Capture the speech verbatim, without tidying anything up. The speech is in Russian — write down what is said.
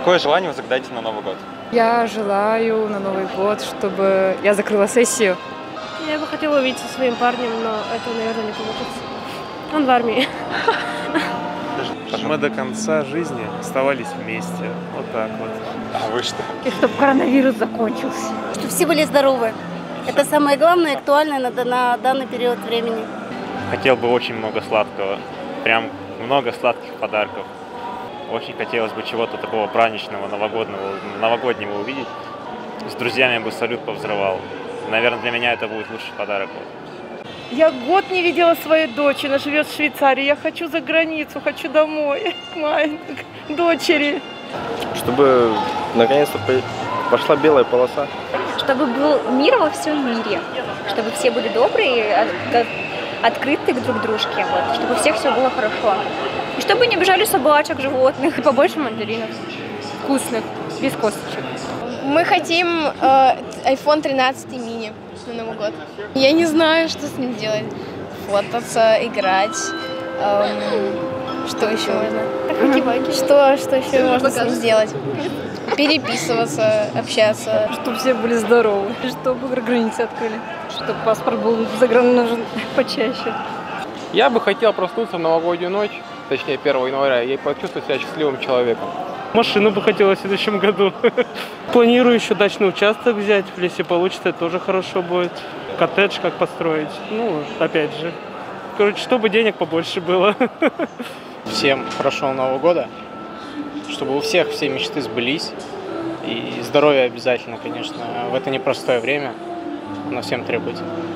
Какое желание вы загадаете на Новый год? Я желаю на Новый год, чтобы я закрыла сессию. Я бы хотела увидеться со своим парнем, но это, наверное, не получится. Он в армии. Мы до конца жизни оставались вместе. Вот так вот. А вы что? И чтобы коронавирус закончился. Чтобы все были здоровы. Это самое главное и актуальное на, на данный период времени. Хотел бы очень много сладкого. Прям много сладких подарков. Очень хотелось бы чего-то такого праздничного, новогоднего, новогоднего увидеть. С друзьями бы салют повзрывал. Наверное, для меня это будет лучший подарок. Я год не видела своей дочери, она живет в Швейцарии. Я хочу за границу, хочу домой, к моей к дочери. Чтобы наконец-то пошла белая полоса. Чтобы был мир во всем мире, чтобы все были добрые, открыты друг к дружке, вот, чтобы у всех все было хорошо. И чтобы не обижали собачек, животных. И побольше мандаринов вкусных, без косточек. Мы хотим э, айфон тринадцать мини на Новый год. Я не знаю, что с ним делать. Фототься, играть. Эм, что еще можно? Что, что еще можно с ним сделать? Переписываться, общаться. Чтобы все были здоровы, чтобы границы открыли, чтобы паспорт был заграничен почаще. Я бы хотел проснуться в новогоднюю ночь, точнее первого января, и почувствовать себя счастливым человеком. Машину бы хотелось в следующем году. Планирую еще дачный участок взять, если получится, это тоже хорошо будет. Коттедж как построить, ну, опять же. Короче, чтобы денег побольше было. Всем хорошего Нового года, чтобы у всех все мечты сбылись. И здоровье обязательно, конечно, в это непростое время оно всем требуется.